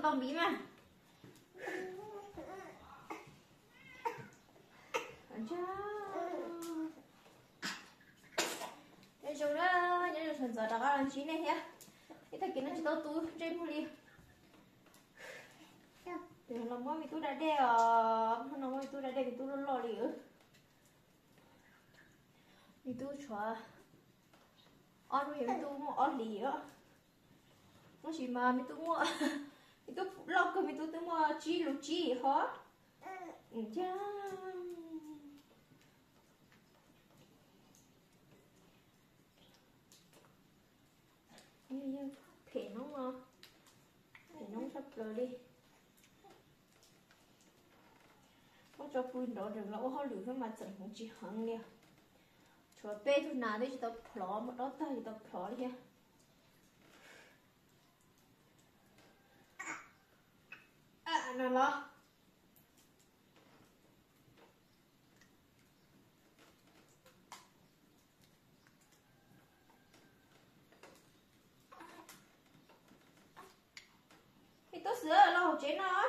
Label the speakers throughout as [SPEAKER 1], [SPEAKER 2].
[SPEAKER 1] bông bí mà. Đây chúng nó những điều giờ đã làm chín này nhé. Cái thằng kia nó chỉ tao túi trên một ly. Để làm mỗi mình tôi đã đeo, nó mỗi tôi đã đeo thì tôi luôn lo liễu. Mình tôi chua, ăn rồi mình tôi mua ăn liễu. Nó chỉ mà mình tôi mua, mình tôi lo cơ mình tôi mua chi lục chi hả? Cha. Như thể nó sắp rồi đi. Nó cho phun đó được là họ lử cái mặt trận không chỉ hăng nè. Cho bé thôi nào đấy cho tao phở một đó tay tao phở đi ha. Nào lo. Thì tôi sửa là lo chế nó.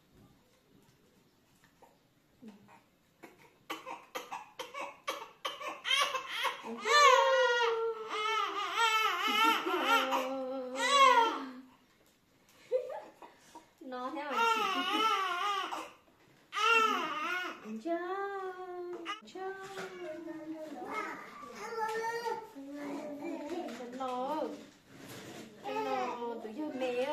[SPEAKER 1] Nó theo anh chị. Cha. Nó tự nhiên mẹ.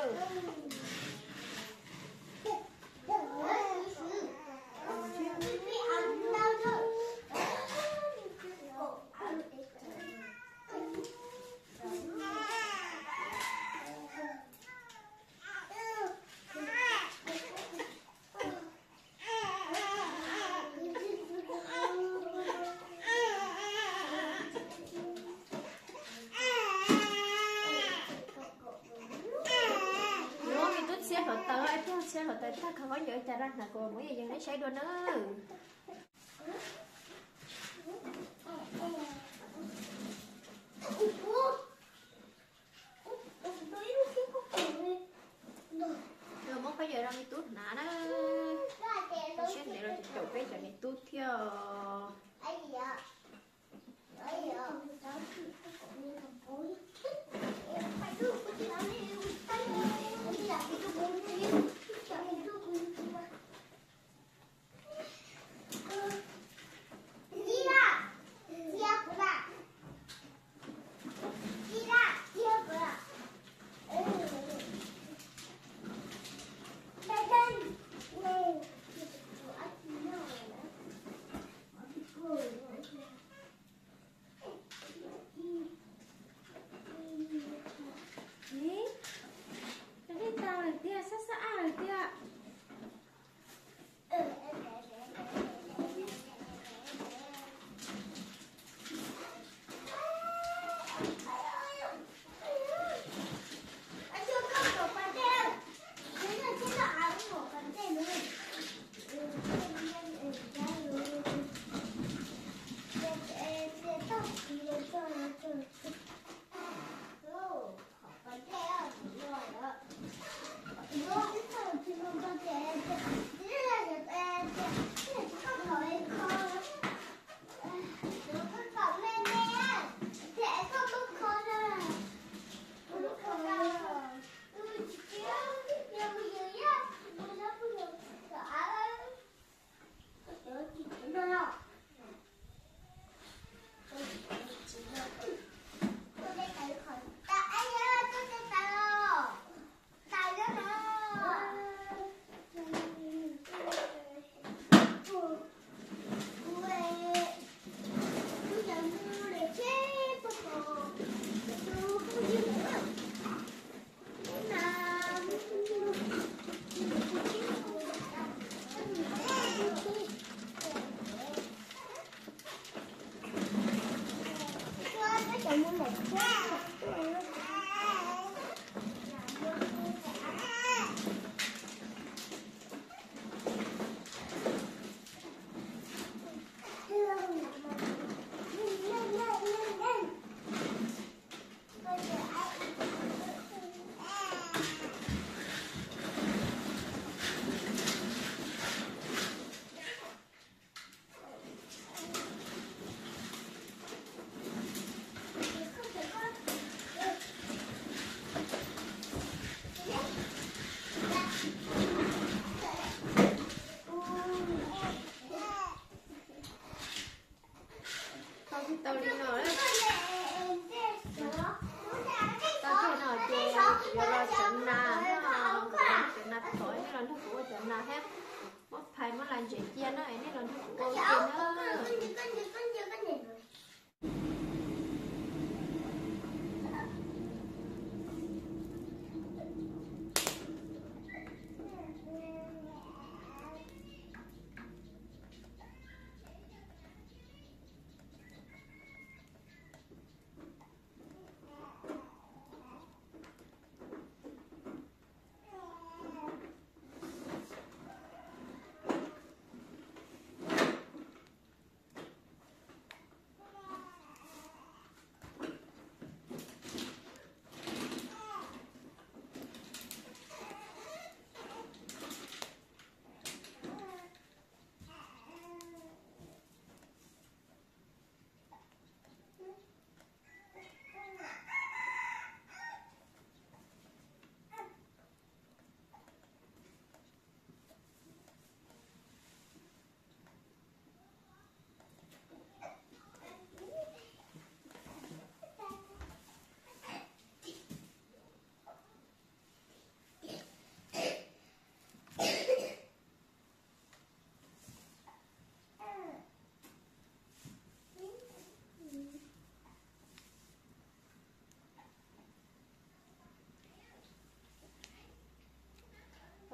[SPEAKER 1] Xe họ tới ta không có nhớ trả ra là cô mỗi giờ nó sẽ đua nữa. Rồi mốt bây giờ ra mi tút nã đó. Xét để rồi chụp cái cho mi tút theo.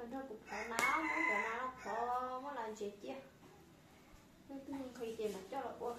[SPEAKER 1] thôi cũng khó não muốn để nó khó muốn làm chết chứ tôi khi tiền mặt cho là cô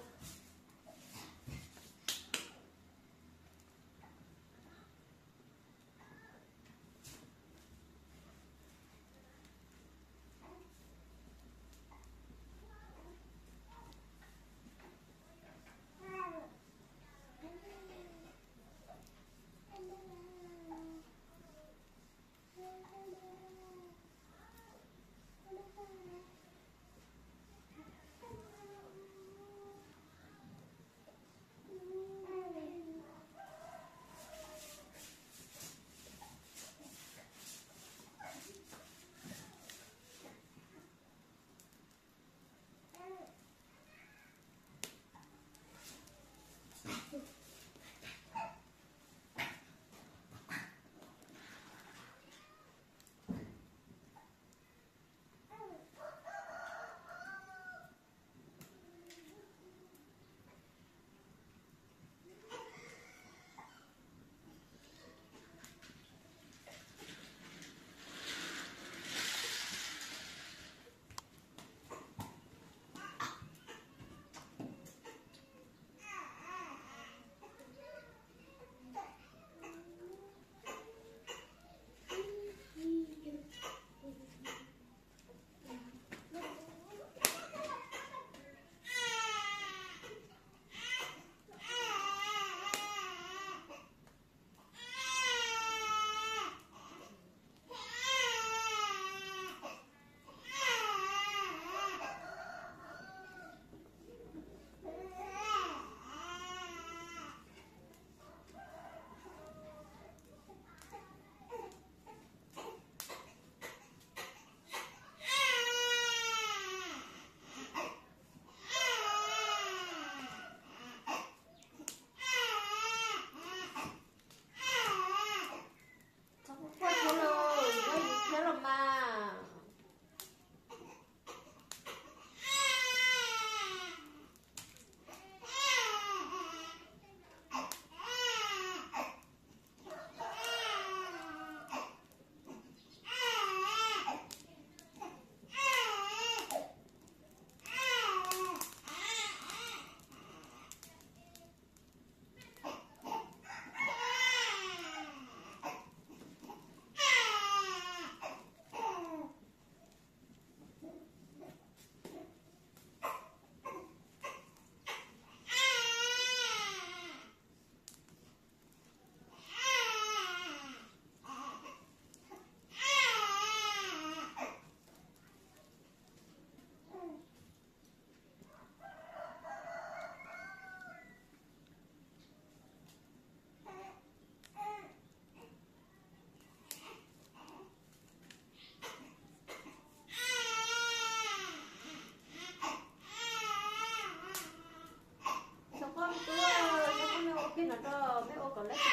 [SPEAKER 1] cái nó cho mấy ô còn lấy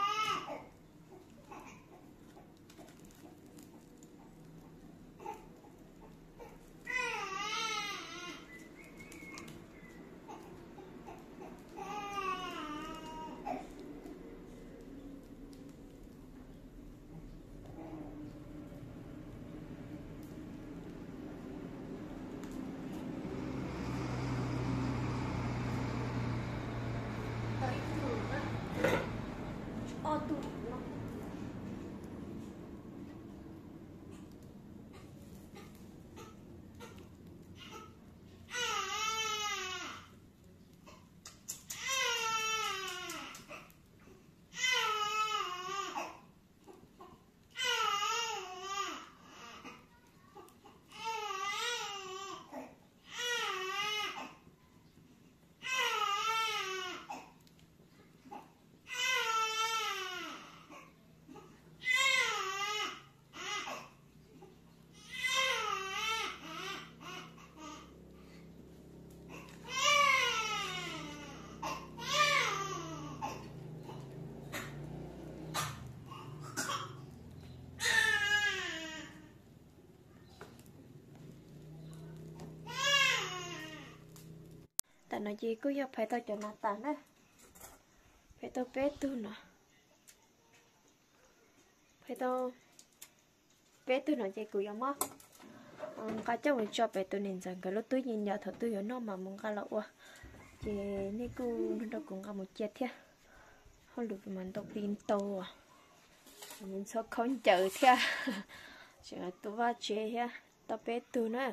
[SPEAKER 1] tụi nó tại nó gì cứ giờ phải tao cho nó tàn á phải tao bé tu nè phải tao bé tôi nói chơi cười mà cá cháu mình cho bé tôi nên rằng cái lúc tôi nhìn nhà thợ tôi nó mà muốn cá lẩu à chị nên cô nó cũng có một chết thế không được mình đọc tin tàu à mình sao không chờ thế chỉ là tôi va chế ha tao bé tôi nữa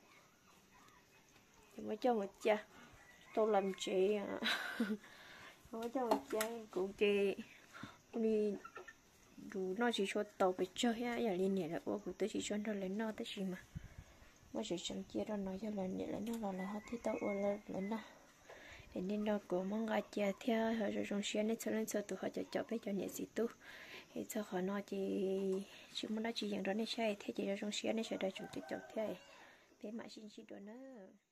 [SPEAKER 1] thì mới cho một cha tôi làm chị à mới cho một cha cũng chị đi đủ nó chỉ cho tàu bị chơi ha giờ liên hệ là ô của tôi chỉ cho nó lấy nó tới gì mà mới chỉ chẳng chia ra nói cho là nhẹ lấy nó là hết thì tàu ô là lấy nó thì nên nó cũng mong gà chia theo rồi trong xe nên cho lên cho tụi họ cho bé cho nhẹ gì tu thì cho họ nói chỉ muốn nói chỉ dạng đó nên sai thế chỉ trong xe nên sẽ đợi chúng tôi cho theo bé mãi xin chỉ đồ nữa